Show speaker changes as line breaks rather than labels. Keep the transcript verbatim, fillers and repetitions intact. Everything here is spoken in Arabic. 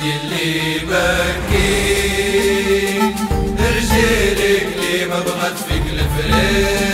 يلي بكي رجالك لي ما بغت فيك الفراق